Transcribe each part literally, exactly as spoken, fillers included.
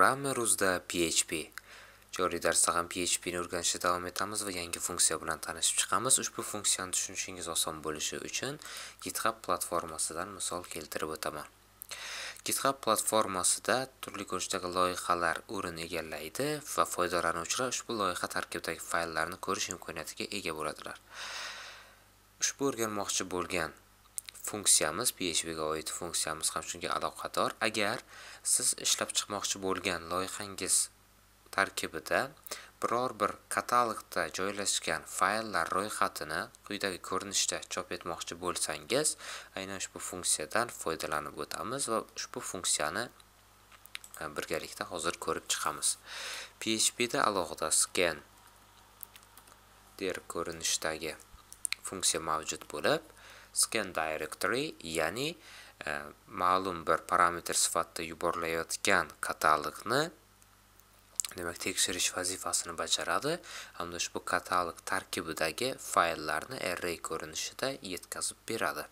Programmer uzda P H P. Joriy darsda ham P H P ni o'rganishda davom etamiz va yangi funksiya bilan tanishib chiqamiz. Ushbu funksiyani tushunishingiz oson bo'lishi uchun GitHub platformasidan misol keltirib o'taman. GitHub platformasida turli ko'rishdagi loyihalar o'rin egallaydi va foydalanuvchilar ushbu loyiha tarkibidagi fayllarni ko'rish imkoniyatiga ega bo'ladilar. Ushbu o'rganmoqchi bo'lgan funksiyamiz P H P ga oid funksiyamiz ham shunga aloqador. Agar siz ishlab chiqmoqchi bo'lgan loyihangiz tarkibida biror bir katalogda joylashgan fayllar ro'yxatini quyidagi ko'rinishda chop etmoqchi bo'lsangiz, aynan ushbu funksiyadan foydalanib o'tamiz va ushbu funksiyani birgalikda hozir ko'rib chiqamiz. P H P da alohida scan der ko'rinishdagi funksiya mavjud bo'lib, scan directory, ya'ni e, ma'lum bir parametr sifatida yuborilayotgan katalogni demak tekshirish vazifasini bajaradi hamda ushbu katalog tarkibidagi fayllarni array ko'rinishida yetkazib beradi.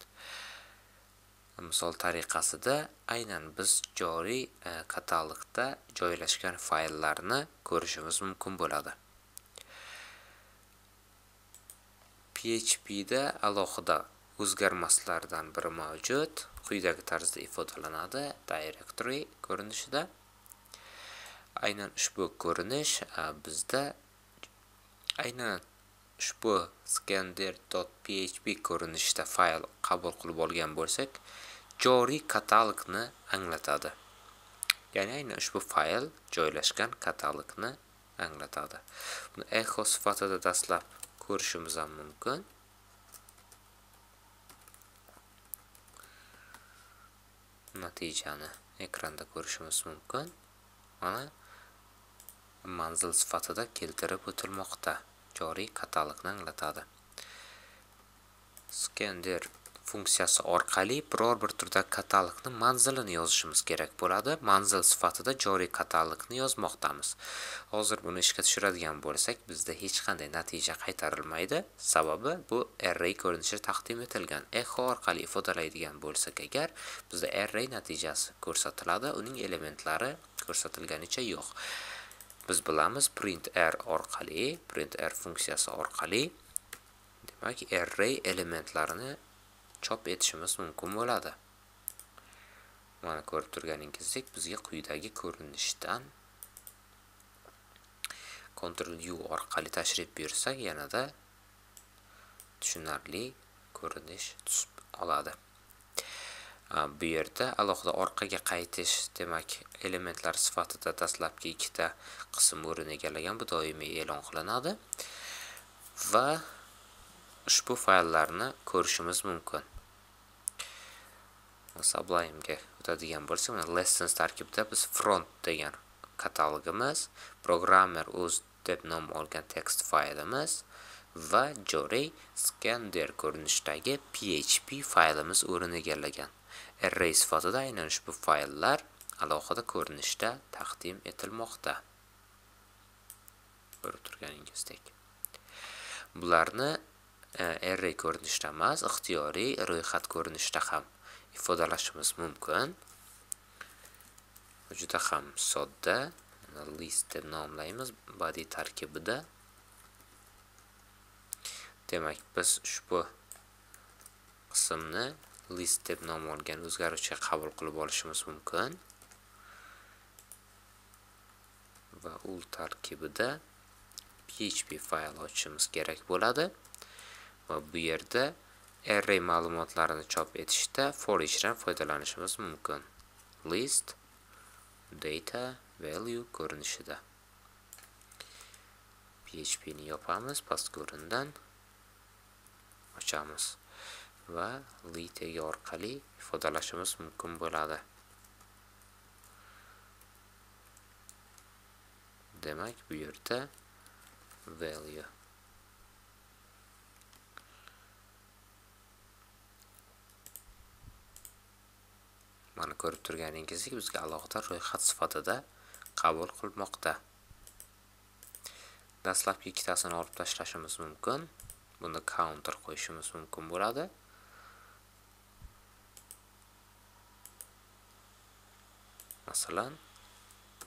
Misol tariqasida aynan biz joriy e, katalogda joylashgan fayllarni ko'rishimiz mumkin bo'ladi. P H P da alohida o'zgarmaslardan biri mavjud. Quyidagi tarzda ifodalanadi: directory ko'rinishida. Aynan ushbu ko'rinish bizda aynan ushbu scandir.php ko'rinishda fayl qabul qilib olgan bo'lsak, joriy katalogni anglatadi. Ya'ni aynan ushbu fayl joylashgan katalogni anglatadi. Buni echo sifatida dastlab ko'rishimiz ham mumkin. Natijani ekranda ko'rishimiz mumkin. Mana manzil sifatida keltirib o'tilmoqda. Joriy katalogni anglatadi. Scandir funksiyasi orqali biror bir turda katalogni manzilini yozishimiz kerak bo'ladi. Manzil sifatida joriy katalogni yozmoqdamiz. Hozir buni ishga tushiradigan bo'lsak, bizda hech qanday natija qaytarilmaydi. Sababi bu array ko'rinishida taqdim etilgan. Echo orqali ifodalaydigan bo'lsak agar, bizda array natijasi ko'rsatiladi, uning elementlari ko'rsatilganicha yo'q. Biz bilamiz printr orqali, printr funksiyasi orqali demak array elementlarini chop etishimiz mumkin bo'ladi. Mana ko'rib turganingizdek, bizga quyidagi ko'rinishdan Ctrl U orqali tashrif buyursak, yanada tushunarli ko'rinish tusib oladi. Bu yerda alohida orqaga qaytish, demak, elementlar sifatida dastlabki ikkita qism o'rin egallagan, bu doimiy e'lon qilinadi va ushbu fayllarni ko'rishimiz mumkin. Sublime'ga o'tadigan bo'lsak, mana lessons tarkibida biz front degan katalogimiz, programmer uz deb nom olgan text faylimiz va joriy scandir ko'rinishidagi P H P faylimiz o'rin egallagan. Array sifatida aynan ushbu fayllar alohida ko'rinishda taqdim etilmoqda. Ko'rib turganingizdek. Bularni array ko'rinishda emas, ixtiyoriy ro'yxat ko'rinishda ham ifodalashimiz mumkin. Juda ham sodda, list deb nomlaymiz body tarkibida. Demak, biz ushbu qismni list deb nom olgan o'zgaruvchiga qabul qilib olishimiz mumkin. Va u tarkibida P H P fayl ochishimiz kerak bo'ladi. Va bu yerda array ma'lumotlarini chop etishda for each dan foydalanishimiz mumkin. List data value ko'rinishida. P H P ni yopamiz, pastki o'rindan ochamiz va lit orqali ifodalashimiz mumkin bo'ladi. Demak, bu yerda value mana ko'rib turganingizdek, bizga alohida ro'yxat sifatida qabul qilmoqda. Dastlabki ikkitasini olib tashlashimiz mumkin. Bunda counter qo'yishimiz mumkin bo'ladi. Masalan,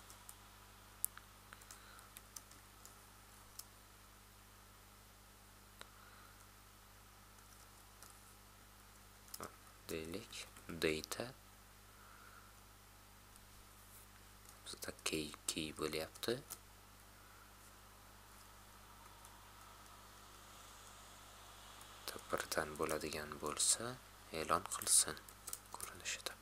deylik, data bizda key key bo'lyapti. Birdan bo'ladigan bo'lsa, e'lon qilsin ko'rinishida.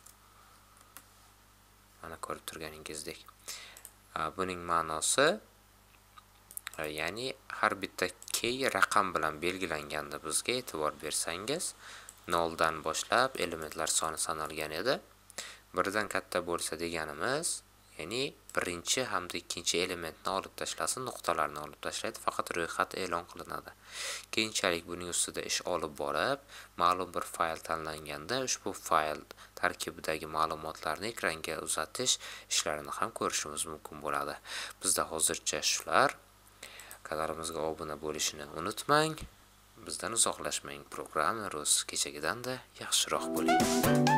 Mana ko'rib turganingizdek. Buning ma'nosi, ya'ni har bitta key raqam bilan belgilanganda bizga e'tibor bersangiz, nol dan boshlab elementlar soni sanalgan edi. Birdan katta bo'lsa deganimiz, ya'ni birinchi hamda ikkinchi elementni olib tashlasin, nuqtalarni olib tashlaydi, faqat ro'yxat e'lon qilinadi. Keyinchalik buning ustida ish olib borib, ma'lum bir fayl tanlanganda ushbu fayl tarkibidagi ma'lumotlarni ekranga uzatish ishlarini ham ko'rishimiz mumkin bo'ladi. Bizda hozircha shular. Kanalimizga obuna bo'lishni unutmang. Bizdan uzoqlashmang. Programmer o'z kechagidan-da yaxshiroq bo'ling.